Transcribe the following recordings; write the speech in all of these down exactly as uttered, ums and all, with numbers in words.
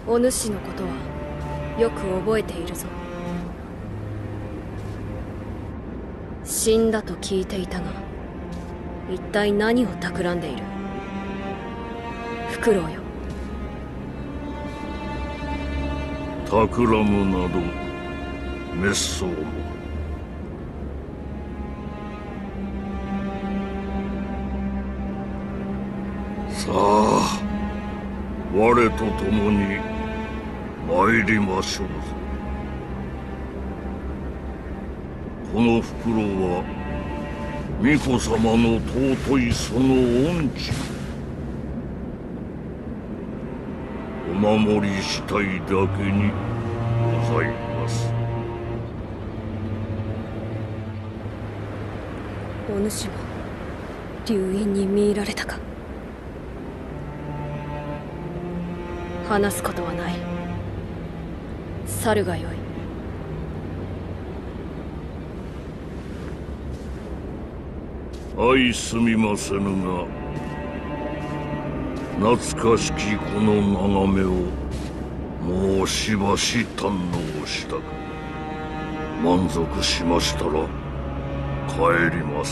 お主のことはよく覚えているぞ。死んだと聞いていたが、一体何を企んでいる？フクロウよ。 企むなど滅相も。さあ、我と共に参りましょうぞ。このフクロウは巫女様の尊いその恩知をお守りしたいだけにございます。 お主も流因に見入られたか。話すことはない。去るがよい。 相すみませぬが、懐かしきこの眺めをもうしばし堪能したく、満足しましたら帰ります。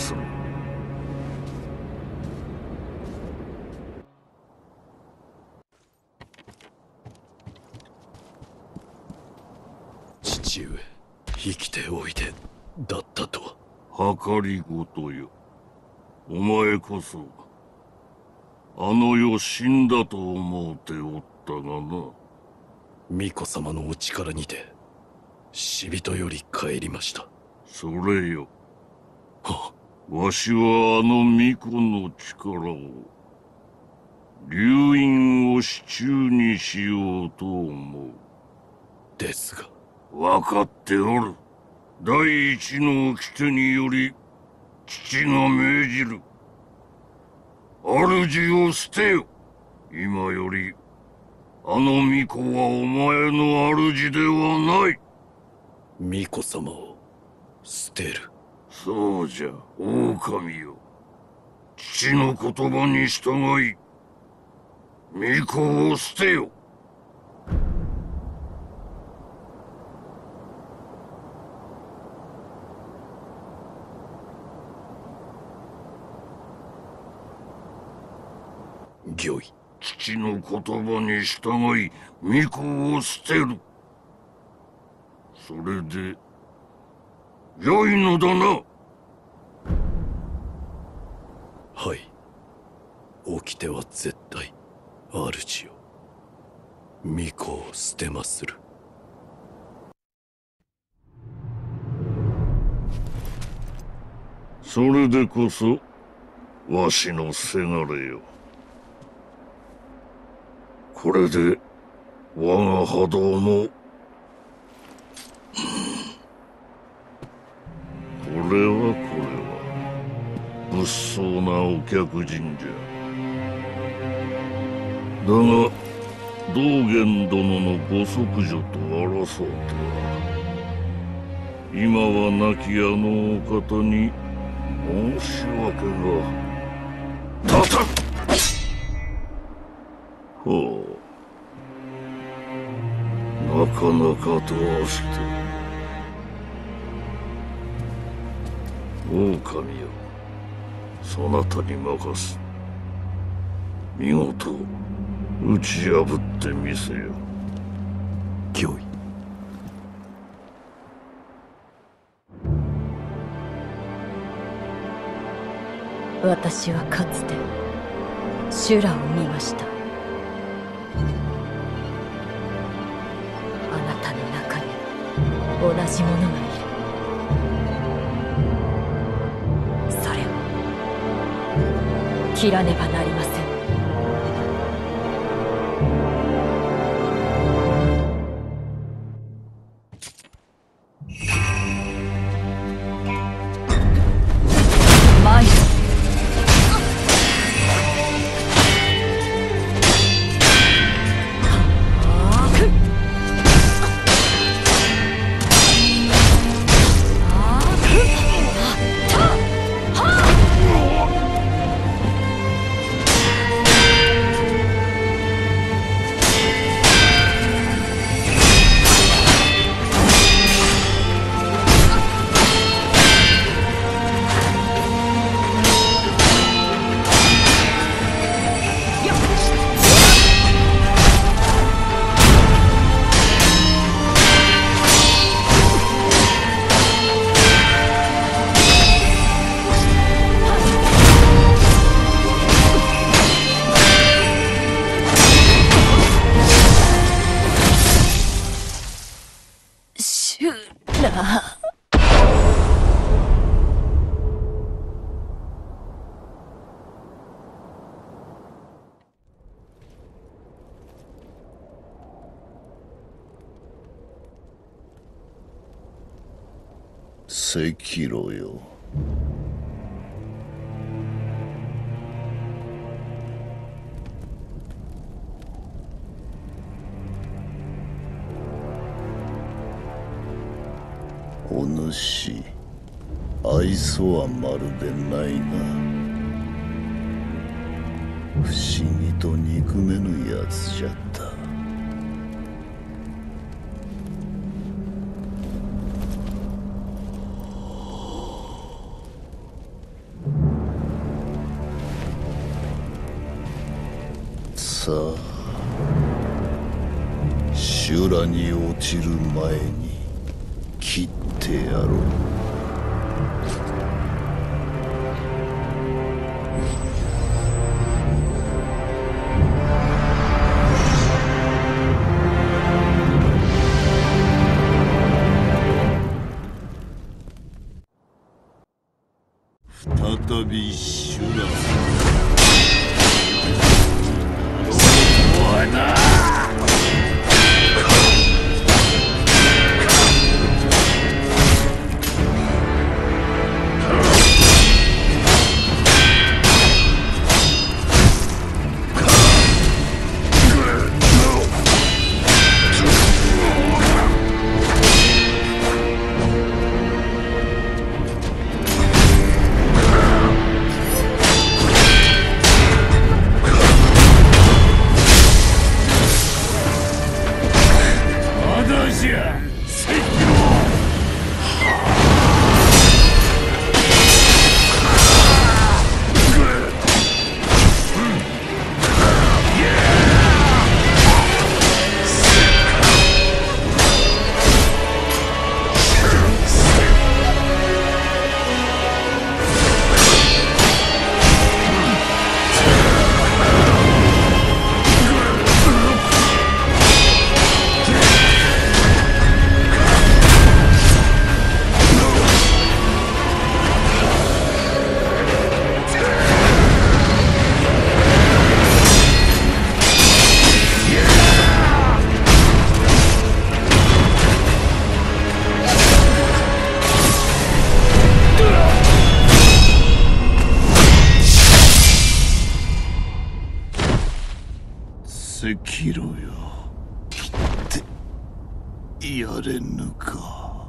父上、生きておいでだったとは。計りごとよ。お前こそあの世死んだと思うておったがな。 巫女様のお力にて死人より帰りました。 それよ。 はわしはあの巫女の力を流因を手中にしようと思う。 ですが。 分かっておる。第一の掟により父が命じる。主を捨てよ。今よりあの巫女はお前の主ではない。 巫女様を捨てる。 そうじゃ、狼よ。父の言葉に従い巫女を捨てよ。 御意。 父の言葉に従い巫女を捨てる。それで良いのだな。 はい。掟は絶対。主よ、巫女を捨てまする。 それでこそわしのせがれよ。これで我が波動もこれはこれは物騒なお客人じゃ。だが道元殿のご息女と争うとは、今は亡きあのお方に申し訳が立たん。ほう、なかなかどうして。狼よ、そなたに任す。見事打ち破ってみせよ。 御意。 私はかつて修羅を見ました。あなたの中に同じものがいる。それを切らねばなりません。 赤炉よ。お主、愛想はまるでないが、不思議と憎めぬやつじゃった。さあ、修羅に落ちる前に切ってやろう。再び修羅。おいだ。赤炉よ、切ってやれぬか。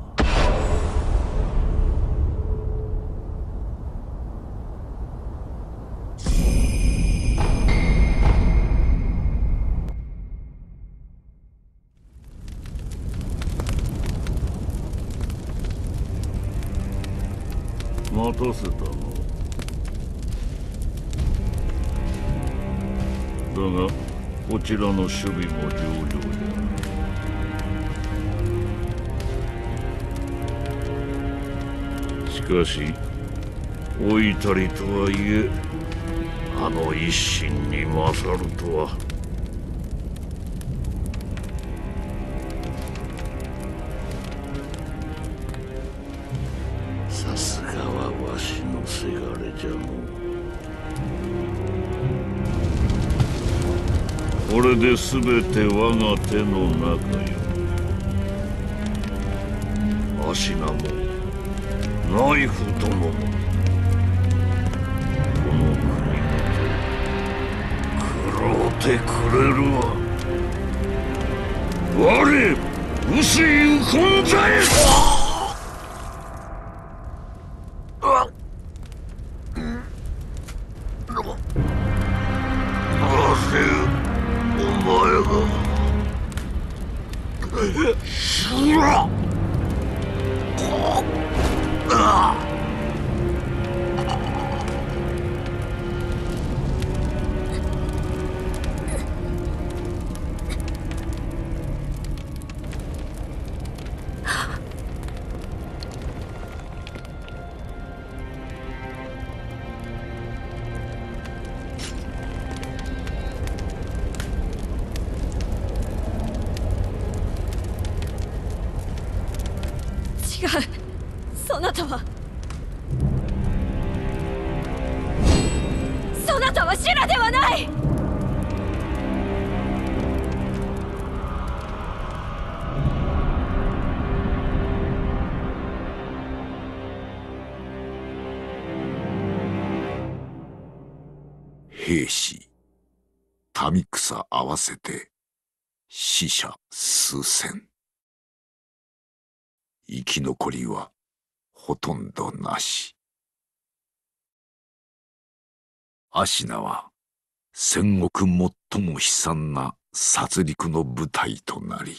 待たせたのだが、こちらの守備も重要じゃ。しかし老いたりとはいえ、あの一心に勝るとは。さすがはわしのせがれじゃの。これで全て我が手の中よ。芦名もナイフ殿もこの国まで食ろうてくれるわ。我臼井右近左衛違う、そなたはそなたはシュラではない。 民草合わせて死者数千。生き残りはほとんどなし。芦名は戦国最も悲惨な殺戮の舞台となり、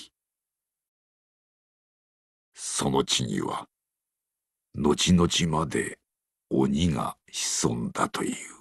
その地には後々まで鬼が潜んだという。